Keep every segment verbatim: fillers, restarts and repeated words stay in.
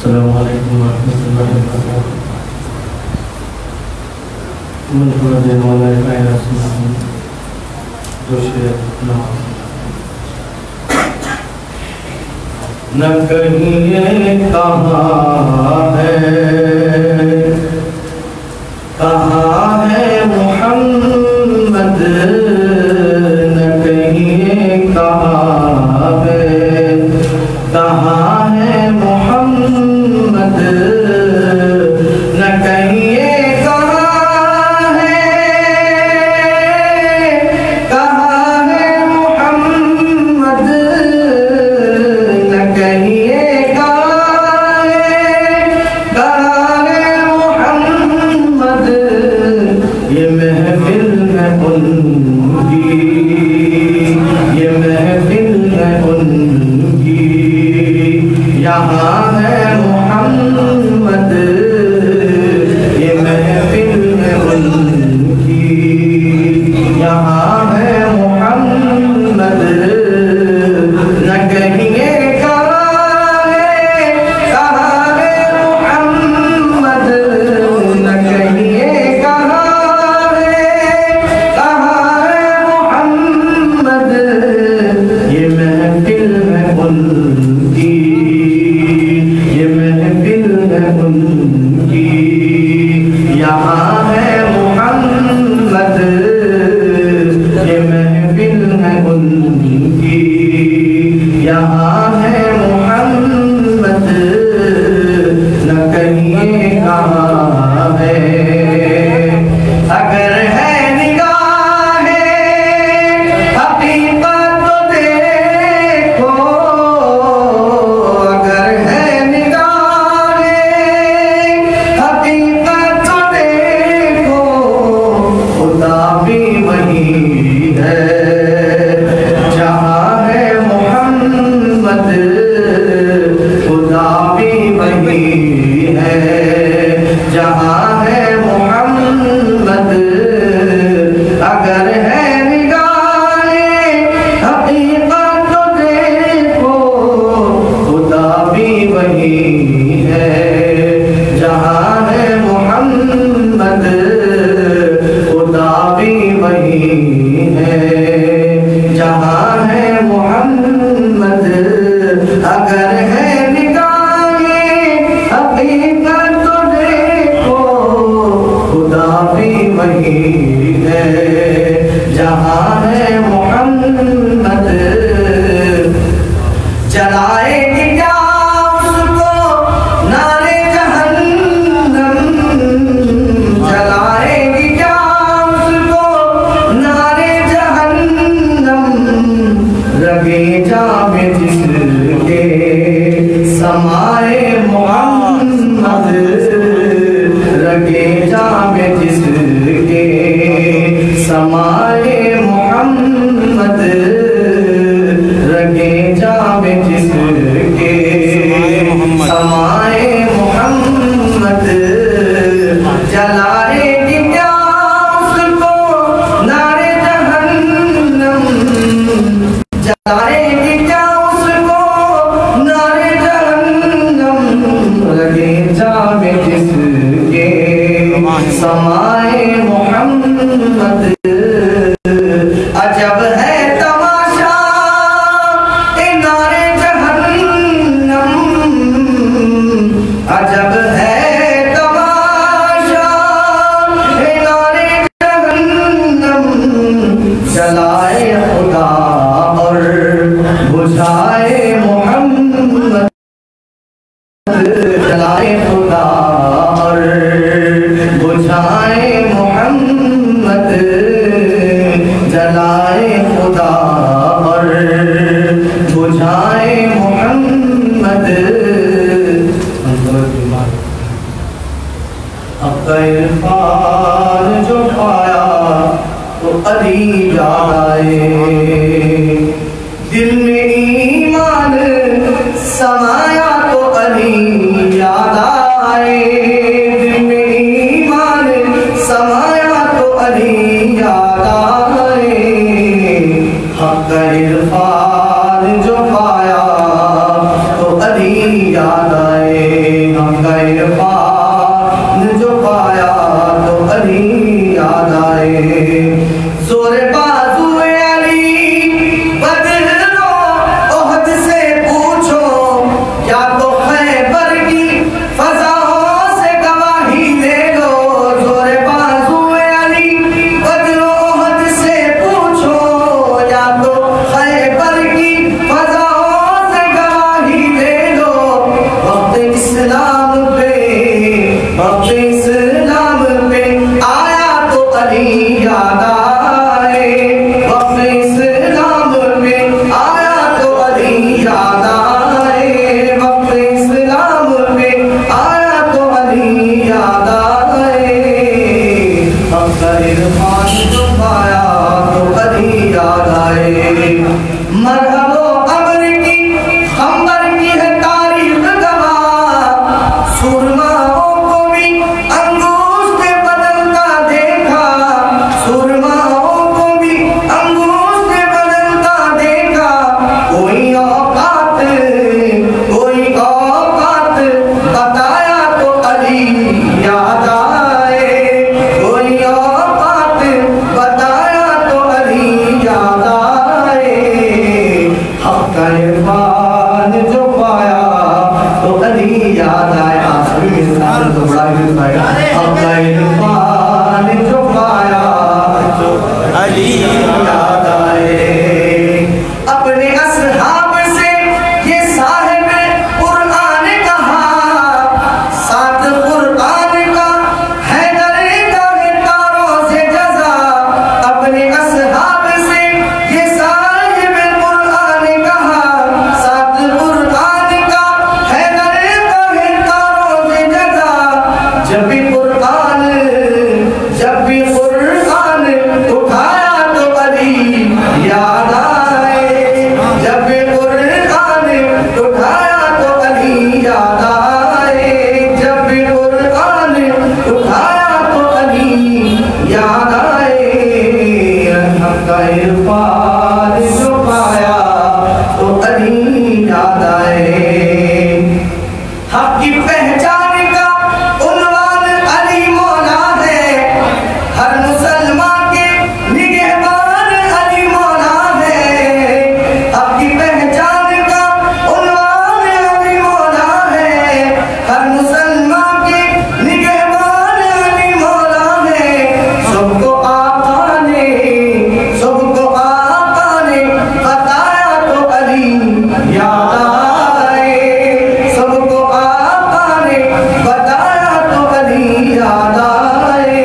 अस्सलामु अलैकुम वरहमतुल्लाहि वबरकातुहू। मुल्क देने वाला कायनात से जो शेर न कहीं ये कहाँ है, कहाँ है मोहम्मद, न कहीं ये कहाँ है, कहाँ है मोहम्मद, न कहीं ये कहाँ है, कहाँ है मोहम्मद, न कहीं ये कहाँ है, कहाँ है मोहम्मद। ये महफिल है उनकी, ये महफिल है उनकी, यहाँ है मोहम्मद, ये महफिल है उनकी, यहाँ है मोहम्मद, न कहीं ये कहाँ है, कहाँ है मोहम्मद, न कहीं ये कहाँ है, कहाँ है मोहम्मद। ये महफिल है उनकी, ये महफिल है उनकी, यहाँ है मोहम्मद, ये महफिल है उनकी, यहाँ है मोहम्मद, न कहीं ये कहाँ है। अगर है निगाहे हकीकत तो देखो, अगर है निगाहे हकीकत तो देखो, खुदा भी वही है जहाँ है मोहम्मद, खुदा भी वही है जहाँ है मोहम्मद। अगर है निगाहे हकीकत तो देखो, खुदा भी वही है जहाँ है मोहम्मद, खुदा भी वही है जहाँ है मोहम्मद। अगर है निगाहे हकीकत तो देखो, खुदा भी वही है जहाँ है मोहम्मद। जलाएगी क्या उसको नारे जहन्नम, जलाएगी क्या उसको नारे जहन्नम, रगे जामे जिसके समाए मोहम्मद, रगे जामे जिसके समाए मोहम्मद, रगे जामे जिसके समाए मोहम्मद। जलाएगी क्या उसको नारे जहन्नम, जलाएगी क्या उसको नारे जहन्नम, लगे जामे जिसके समाए मोहम्मद। अजब है तमाशा ए नारे जहन्नम, अजब है तमाशा ए नारे जहन्नम, जलाए खुदा और बुझाए मोहम्मद, जलाए खुदा और बुझाए मोहम्मद, जलाए खुदा और बुझाए मोहम्मद। अब इरफान जो पाया तो अली याद आए, दिल में ईमान समाया तो अली याद आए, दिल में ईमान समाया तो अली याद आए। हक इरफान जो पाया तो अली याद आए, इरफान जो पाया तो अली याद आए। हक की पहचान का उन्वान अली मौला है, हर मुसलमान के निगहबान अली मौला है। हक की पहचान का उन्वान अली मौला है, हर मुसलमान के निगहबान अली मौला है। सबको आका ने सबको आका ने बताया तो अली याद आए। सबको आका ने बताया तो अली याद आए।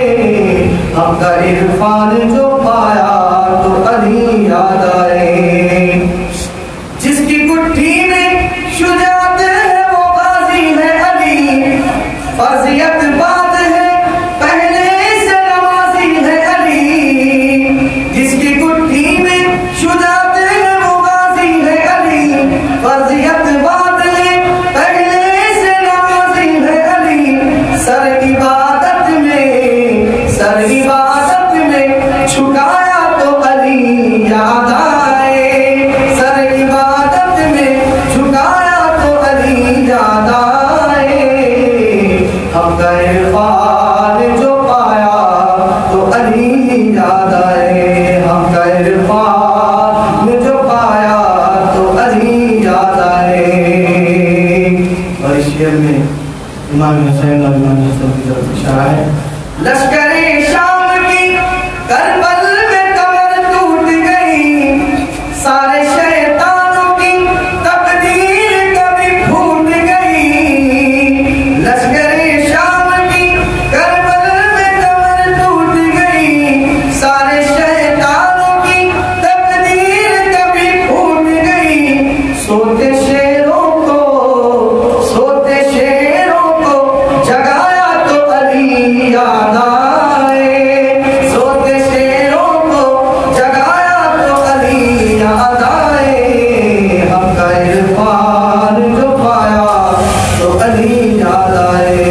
हमका इरफान जो पाया तो अली याद आए। जिसकी गुट्ठी में शुजात है वो गाजी है अली, फर्जियत बात है पहले से नमाजी है अली। जिसकी गुट्ठी में शुजात है वो गाजी है अली, फर्जियत बात है पहले से नमाजी है अली। सर इबादत में सर इबादत में झुकाया तो अली याद आए। सर इबादत में झुकाया तो अली याद आए। हमका इरफान जो पाया तो अली याद आए। हमका इरफान जो पाया तो अली याद आए। और इस शेर में इमाम हुसैन और इमाम हसन की तरफ इशारा है। लश्करे शाम की करबल में कमर टूट गई, सारे शैतानों की तकदीर कभी फूट गई। लश्करे शाम की करबल में कमर टूट गई, सारे शैतानों की तकदीर कभी फूट गई। सोते शेरों को सोते शेरों को जगाया तो अली याद आए। सोते शेरों को जगाया तो अली याद आए। हमका इरफान जो पाया तो अली याद आए।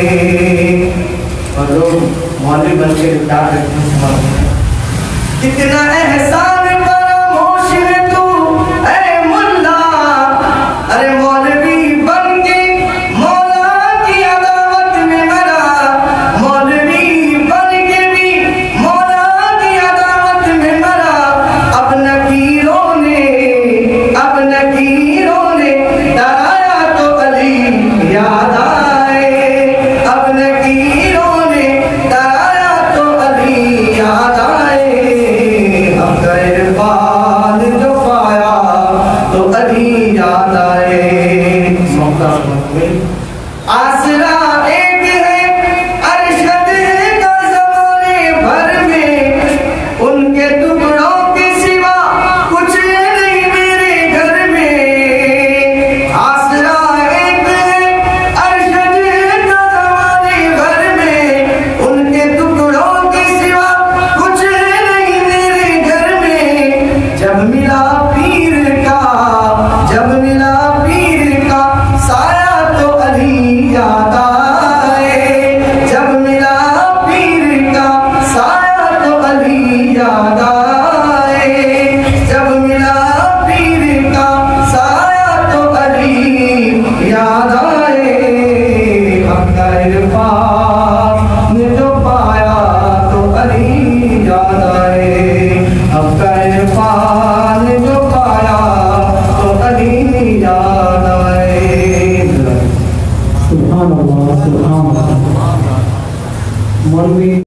और लोग मौलवी बन के क्या करते हैं। कितना एहसान फरामोश है तू ऐ मुल्ला, अरे मौलवी बन के मौला की अदावत में मरा। मौलवी बन के भी मौला की अदावत में मरा। अब नकीरों ने अब नकीरों ने डराया तो अली याद आए। अब नकीरों ने डराया तो अली याद आए। हम गए